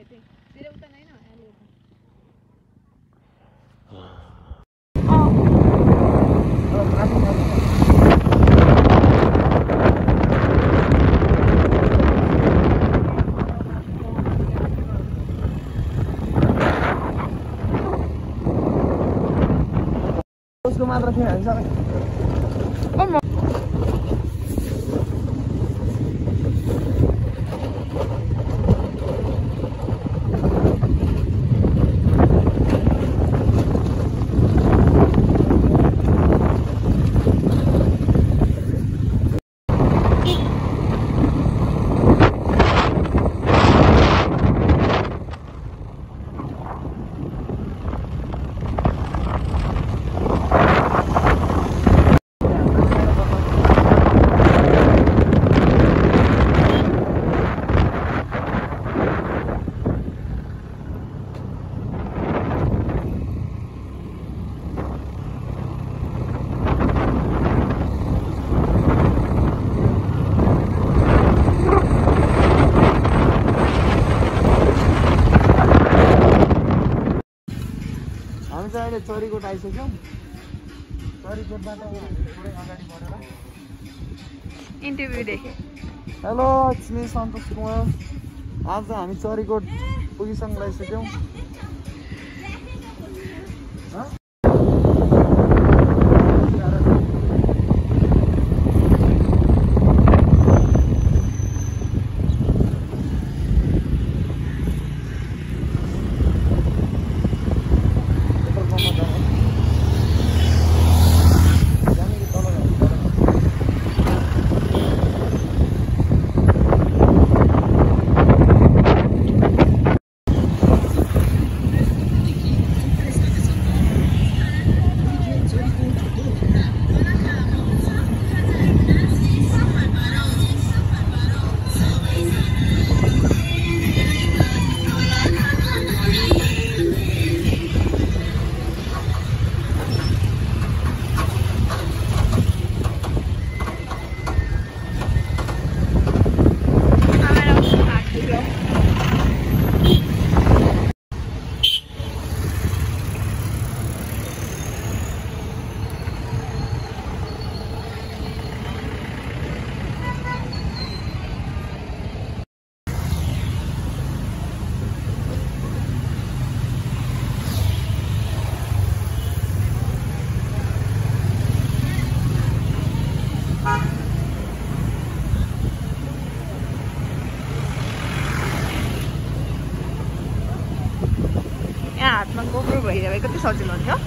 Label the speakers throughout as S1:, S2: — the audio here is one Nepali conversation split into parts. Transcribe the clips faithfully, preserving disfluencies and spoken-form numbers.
S1: Vete. Mira, utan ahí, no.
S2: उसको मात्र थियो हामी सबै अहिले चरीकोट आइसक्यौँ चरीकोटबाट थोरै अगाडि बढेर
S1: इन्टरभ्यू देखेँ
S2: hello it's me Santosh Kumar आज हामी चरीकोट पुगिसक्नु लागिसक्यौँ
S1: हातमा गोब्रो भइरहेको कति सजिलो हुन्थ्यो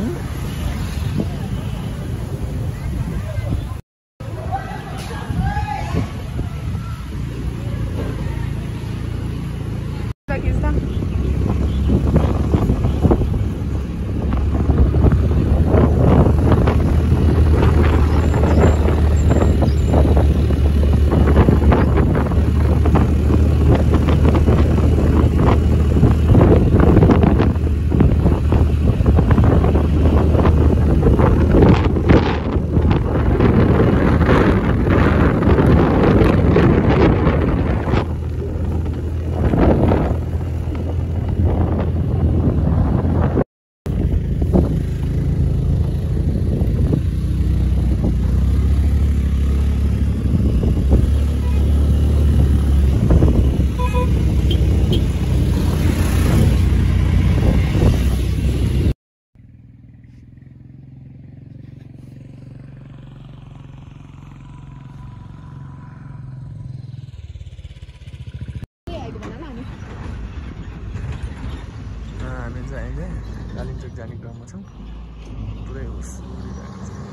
S2: हामी चाहिँ अहिले कालिम्चोक जाने क्रममा छौँ पुरै होस् उडिरहेको छ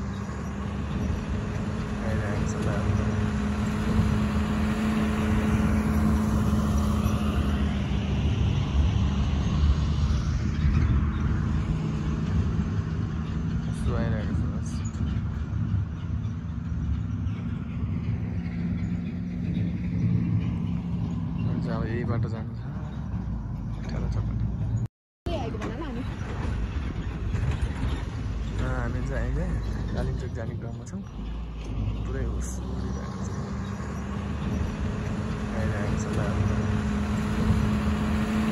S2: आइरहेको छ कस्तो आइरहेको छ बस हुन्छ अब यही बाटो जानु छ अठार चौपन्न हामी चाहिँ अहिले कालिम्चोक जाने क्रममा छौँ पुरै होस् उडिरहेको छ आइरहेको छ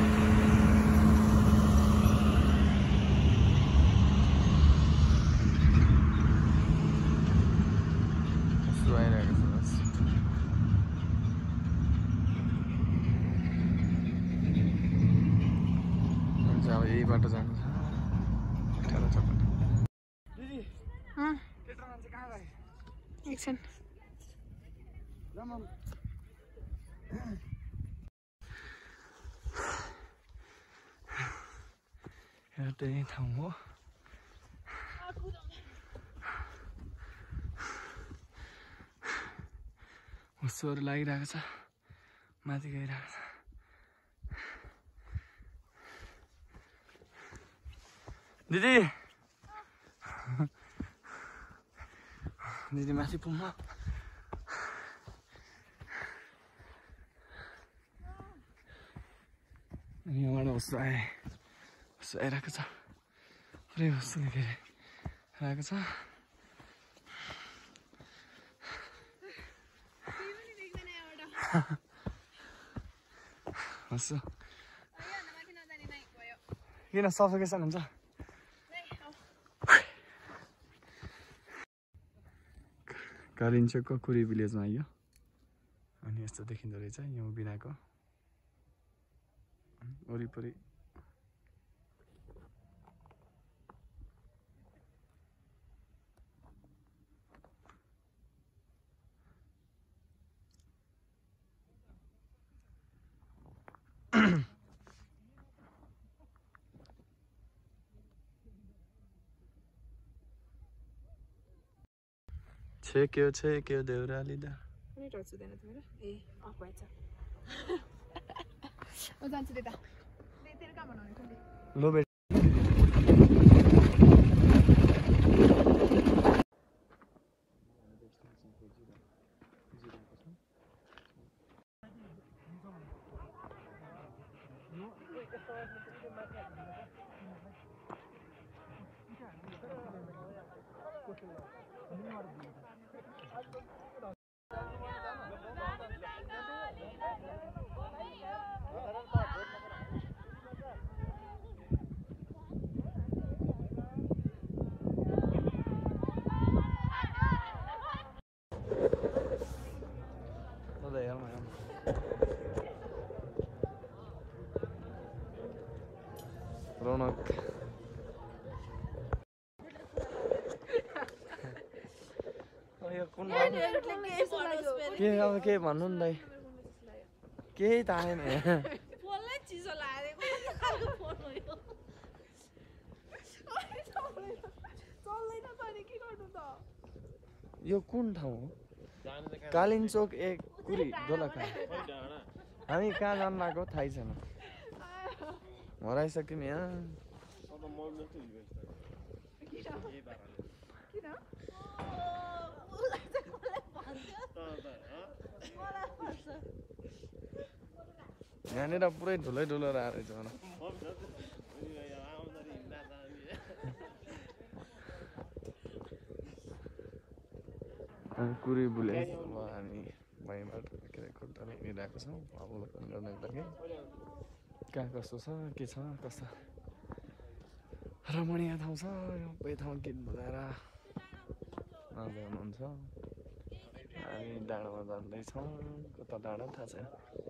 S2: बाटो जानु छ अठार चौपन्न
S1: दिदी केटा मान्छे कहाँ गए एकछिन लमम
S2: यहाँ त्यही ठाउँ हो हुस्सोहरू लागिरहेको छ माथि गइरहेको छ दिदी दिदी माथि पुग्नु यहाँबाट हुस्सो आए हुस्सो आइरहेको छ पुरै हुस्सोले घेरिरहेको छ हुस्सो किन सफोकेसन हुन्छ कालिन्चोकको कुरी भिलेजमा आइयो अनि यस्तो देखिँदो रहेछ यहाँ बिनाको वरिपरि छेक्यो छेक्यो देउरालीदा
S1: कुनै टच हुँदैन तिम्रो ए अफ भएछ म जान्छु त्यता तेरो कहाँ बनाउने कुनै
S2: लो बेट रौनक के अब के भन्नु नि दाइ केही थाहा छैन यो कुन ठाउँ हो कालिन्चोक एक कुरी दोलखा हामी कहाँ जानु लागेको थाहै छैन हराइसक्यौँ यहाँ यहाँनिर पुरै ढुलै ढुलो रहेछ कुरी बुले अब हामी भैँबाट के अरे खुट्टाले हिँडिरहेको छौँ अवलोकन गर्नको लागि कहाँ कस्तो छ के छ कस्तो रमणीय ठाउँ छ यो सबै ठाउँ गीत बजाएर नाच्दै हुनुहुन्छ हामी डाँडामा जाँदैछौँ कता डाँडा थाहा छैन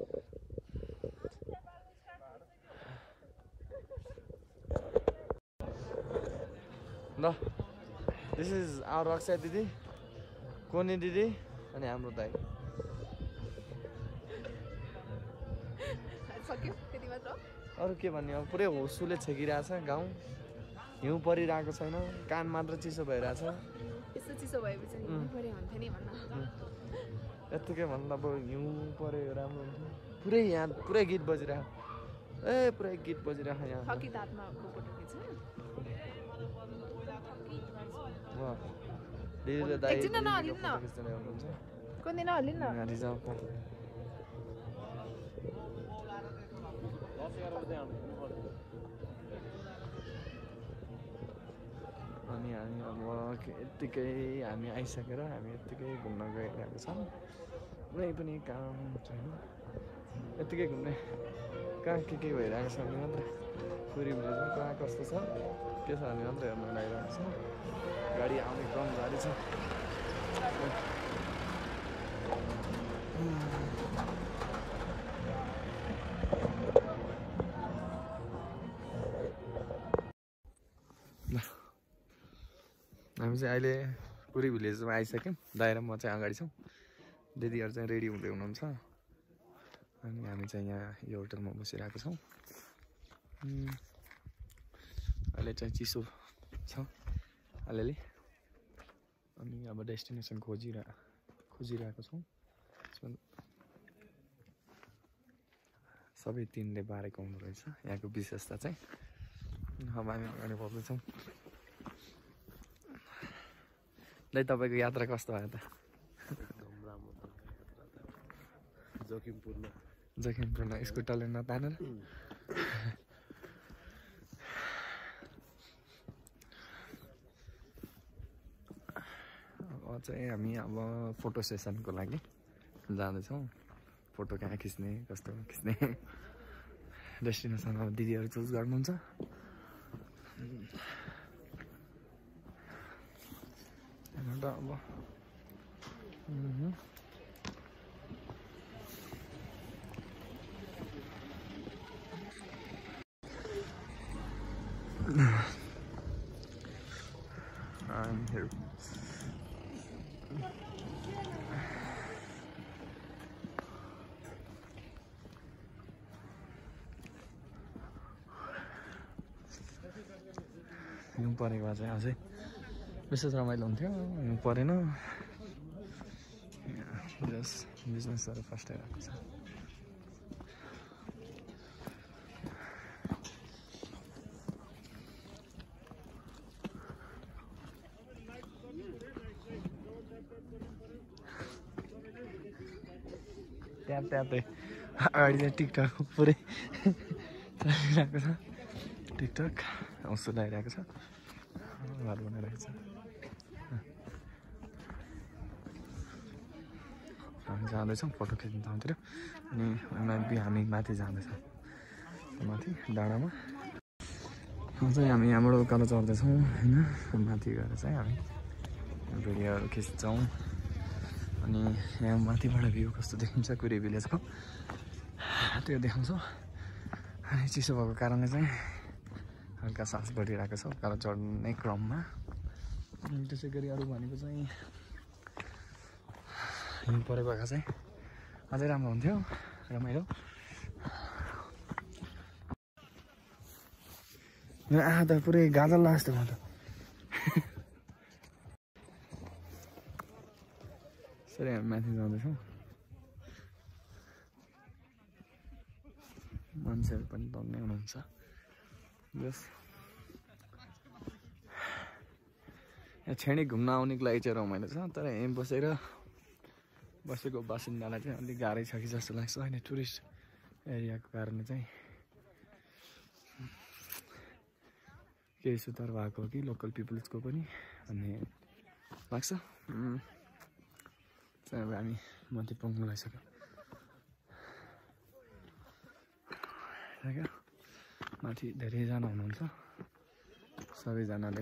S2: ल दिस इज आवर रक्षा दिदी कोनी दिदी अनि हाम्रो दाइ अरू के भन्ने अब पुरै होसुले छेकिरहेछ गाउँ हिउँ परिरहेको छैन कान मात्र चिसो भइरहेछ
S1: यस्तो चिसो भएपछि हिउँ परे हुन्थ्यो नि भन्न
S2: यत्तिकै भन्दा अब हिउँ पऱ्यो राम्रो हुन्थ्यो पुरै यहाँ पुरै गीत बजिरहेको ए पुरै गीत बजिरहेको यहाँ दिदीले दाइ हुनुहुन्छ अनि हामी अब यत्तिकै हामी आइसकेर हामी यत्तिकै घुम्न गइरहेको छौँ कुनै पनि काम छैन यत्तिकै घुम्ने कहाँ के के भइरहेको छ भने मात्र कुरी भिलेजमा कहाँ कस्तो छ के छ भने मात्र हेर्न लागिरहेको छ गाडी आउने क्रम जारी छ चाहिँ अहिले कुरी भिलेजमा आइसक्यौँ। दाइ र म चाहिँ अगाडि छौँ, दिदीहरू चाहिँ रेडी हुँदै हुनुहुन्छ। अनि हामी चाहिँ यहाँ यो होटलमा बसिरहेको छौँ। अहिले चाहिँ चिसो छ अलिअलि। अनि अब डेस्टिनेसन खोजिरह खोजिरहेको छौँ। सबै तिनले बारेको हुँदो रहेछ यहाँको विशेषता चाहिँ। अब हामी अगाडि बढ्दैछौँ। दाइ तपाईँको यात्रा कस्तो भयो त?
S3: एकदम राम्रो छ यात्रा त, जोखिमपूर्ण
S2: जोखिमपूर्ण स्कुटरले नतानेर। अब चाहिँ हामी अब फोटो सेसनको लागि जाँदैछौँ। फोटो कहाँ खिच्ने कस्तो खिच्ने डेस्टिनेसन अब दिदीहरू चुज गर्नुहुन्छ। अब I'm here. हिउँ परेको भए चाहिँ अझै विशेष रमाइलो हुन्थ्यो। हिउँ परेन। जस बिजनेसहरू फस्टाइरहेको छ। ट्याप ट्यापै अगाडि चाहिँ टिकटक पुरै चलिरहेको छ। टिकटक हौसला लगाइरहेको छ। घर बनाइरहेको छ। हामी जाँदैछौँ फोटो खिच्नु ठाउँतिर। अनि हामी माथि जाँदैछौँ, माथि डाँडामा। चाहिँ हामी यहाँबाट उकालो चढ्दैछौँ होइन। माथि गएर चाहिँ हामी भिडियोहरू खिच्छौँ। अनि यहाँ माथिबाट भ्यू कस्तो देखिन्छ कुरी भिलेजको त्यो देखाउँछौँ। अनि चिसो भएको कारणले चाहिँ हल्का सास बढिरहेको छ उकालो चढ्ने क्रममा। त्यसै गरी अरू भनेको चाहिँ हिउँ परेको भए चाहिँ अझै राम्रो हुन्थ्यो, रमाइलो। आहा त पुरै गाजल लाग्छ म त। यसरी हामी माथि जाँदैछौँ। मान्छेहरू पनि दौड्ने हुनुहुन्छ। बस यहाँ छेडी घुम्न आउनेको लागि चाहिँ रमाइलो छ। तर यहीँ बसेर बसेको बासिन्दालाई चाहिँ अलिक गाह्रै छ कि जस्तो लाग्छ होइन। टुरिस्ट एरियाको कारणले चाहिँ केही सुधार भएको हो कि लोकल पिपल्सको पनि भन्ने लाग्छ। चाहिँ अब हामी माथि पुग्नु लागिसक्यौँ। माथि धेरैजना हुनुहुन्छ। सबैजनाले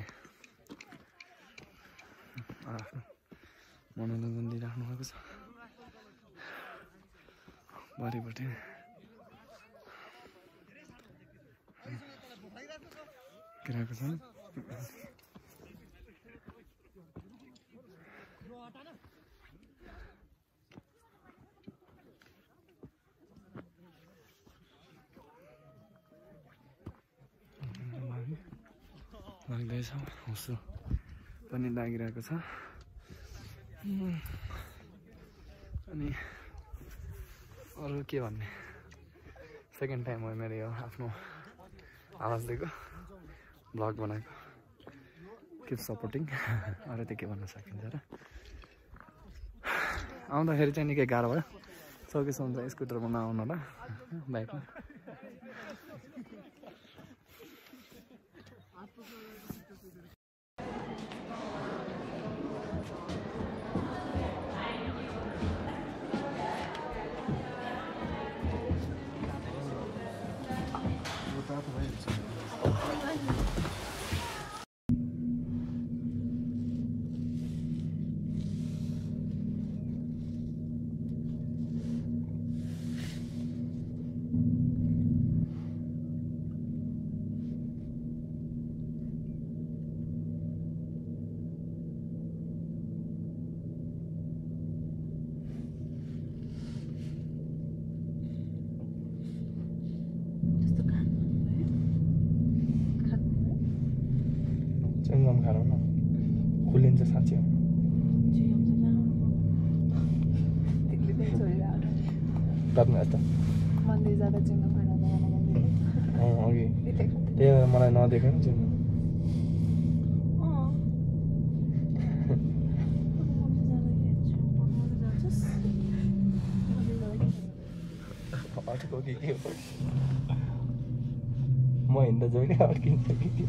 S2: आफ्नो मनोरञ्जन दिइराख्नु भएको छ। बारीपट्टि गिराएको छ। लाग्दैछ, हुस्सो पनि लागिरहेको छ। अनि अरू के भन्ने, सेकेन्ड टाइम हो मेरो यो आफ्नो आवाज दिएको भ्लग बनाएको। Keep supporting. अरू त के भन्न सकिन्छ र। आउँदाखेरि चाहिँ निकै गाह्रो भयो। सकेसम्म चाहिँ स्कुटरमा नआउनु होला, बाइकमा। च्याउ तर्नु यस्तो
S1: मन्दिर जाँदा चिङ्गम खाना जाँदा
S2: अँ अघि त्यही भएर मलाई नदेख्यो नि चिन्नु अटको कि के हो म हिँड्दा जहिले अड्किन्छ कि के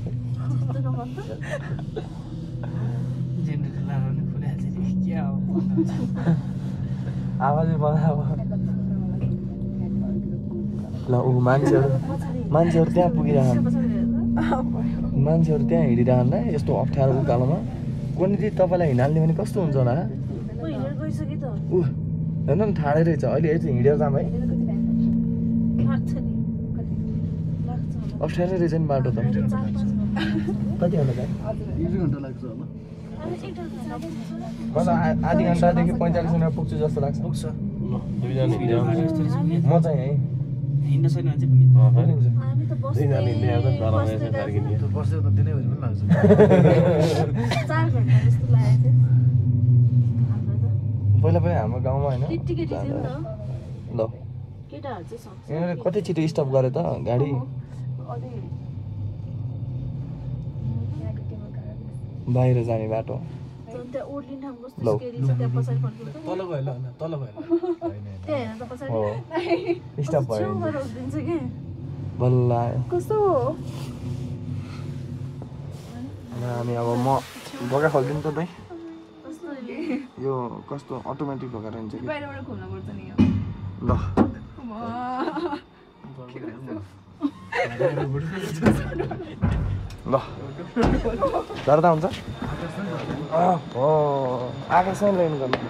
S2: आवाजै बनायो ल ऊ मान्छेहरू मान्छेहरू त्यहाँ पुगिरहन् मान्छेहरू त्यहाँ हिँडिरहन् है यस्तो अप्ठ्यारो उकालोमा कुनै दिन तपाईँलाई हिँडाल्ने भने कस्तो हुन्छ होला ऊ हेर्नु नि ठाडै रहेछ अहिले यति हिँडेर जाम है अप्ठ्यारै रहेछ नि बाटो त कति घन्टा जाने
S3: एक घन्टा लाग्छ होला
S2: मलाई आधी घन्टादेखि पैँतालिस मिनट पुग्छु जस्तो लाग्छ
S3: पुग्छ
S2: दुईजना हिँडेर म चाहिँ है
S4: हिँड्न सक्ने मान्छे पुगिन्छ
S3: दुईजना हिँड्ने आउँदा डर रहेछ फर्किने त्यो बसेर त दिनैभरि पनि लाग्छ
S2: पहिला पहिला हाम्रो गाउँमा होइन ल यिनीहरूले कति छिटो स्टप गरे त गाडी बाहिर जाने बाटो ल
S3: तल गयो ल तल गयो
S2: हो स्टप भयो बल्ल आयो
S1: कस्तो
S2: हामी अब म ढोका खोलिदिनु त दाइ यो कस्तो अटोमेटिक ढोका रहन्छ कि
S1: बाहिरबाट खोल्नु पर्छ नि यो
S2: ल ल डरदा हुन्छ हो आकाशमै ल्याउनु गर्नु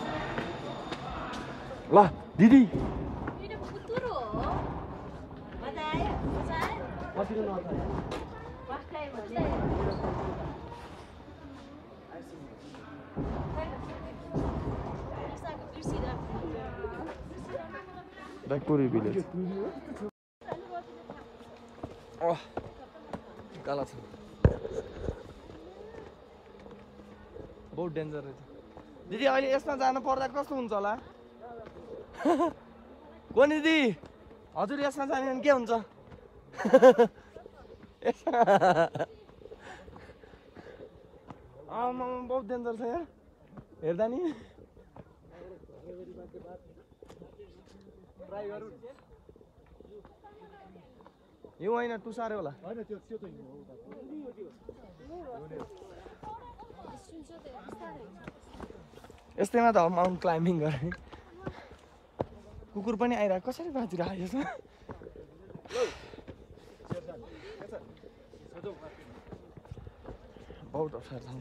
S2: ल दिदी कुरी भिलेज अह काला छ बहुत डेन्जर रहेछ दिदी अहिले यसमा जानु पर्दा कस्तो हुन्छ होला कोनी दिदी हजुर यसमा जाने भने के हुन्छ आमा बहुत डेन्जर छ यार हेर्दा नि यो होइन टुसारे होला यस्तैमा त माउन्ट क्लाइम्बिङ गर्ने कुकुर पनि आइरहेको कसरी बाँचिरहेको यसमा बहुत अप्ठ्यारो ठाउँ छ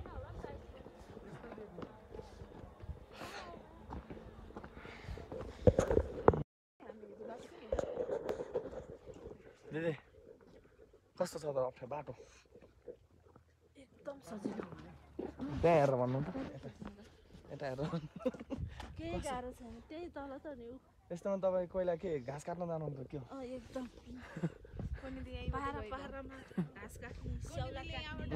S2: दिदी कस्तो छ त अप्ठ्यारो बाटो
S5: एकदम सजिलो
S2: त्यहाँ हेरेर भन्नु त यता हेरेर
S5: केही गाह्रो छैन त्यही तल त नि
S2: यस्तोमा तपाईँ कोइला के घाँस काट्न जानुहुन्छ के हो
S5: एकदम पहाड पहाडमा घाँस काट्ने स्याउला काट्ने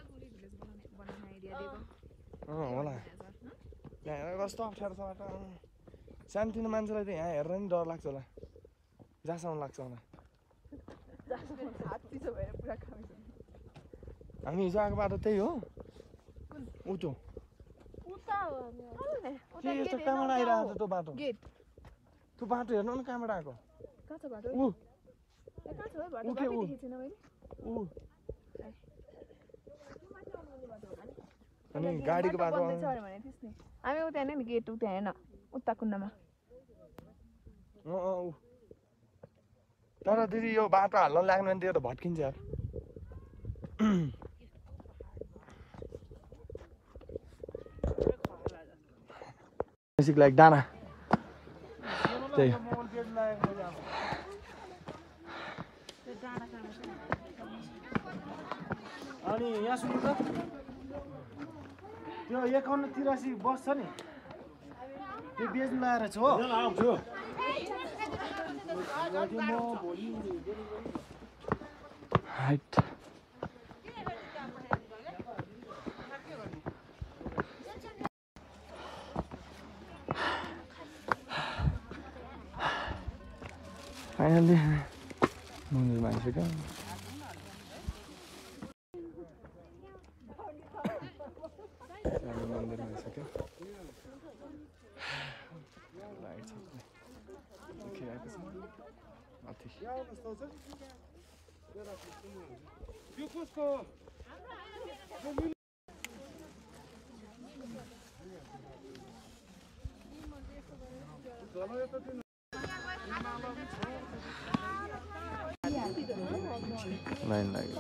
S2: अँ होला त्यहाँ हेरेर कस्तो अप्ठ्यारो छ बाटो सानोतिनो मान्छेलाई त यहाँ हेरेर नि डर लाग्छ होला जहाँसम्म लाग्छ होला हामी हिजो आएको बाटो त्यही हो उतो के यस्तो कहाँबाट आइरहेको छ त्यो बाटो त्यो बाटो हेर्नु न कहाँबाट आएको ऊ ऊ के ऊ ऊ अनि गाडीको बाटो
S1: हामी उता हेर्ने नि गेट उता हेर्न उता कुन्नामा
S2: अँ अँ ऊ तर दिदी यो बाटो हाल्न लाग्नु भने त्यो त भट्किन्छ यार बेसिक लाइक दाना त्यही
S3: अनि यहाँ सुन्नु त त्यो एकाउन्न तिरासी बस छ नि त्यो बेच्नु लगाएर छ हो
S2: हाइट फाइनली मन्दिरमा आइसक्यो। मन्दिरमा आइसक्यो। लाइट छ देखिरहेको छ माथि। लाइन लाग्यो।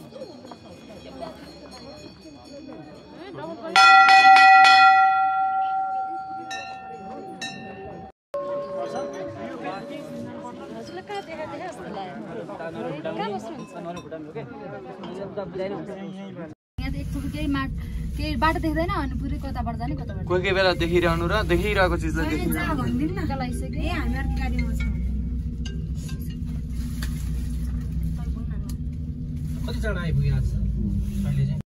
S6: केही बाटो देख्दैन अनि पुरै कताबाट जाने कताबाट
S2: कोही कोही बेला देखिरहनु र देखिरहेको चिजलाई देखिरहनु
S6: भनिदिनु न लगाइसक्यो। ए हामी अर्को गाडीमा छौँ।
S4: कति चाँडो आइपुग्यो आज अहिले चाहिँ?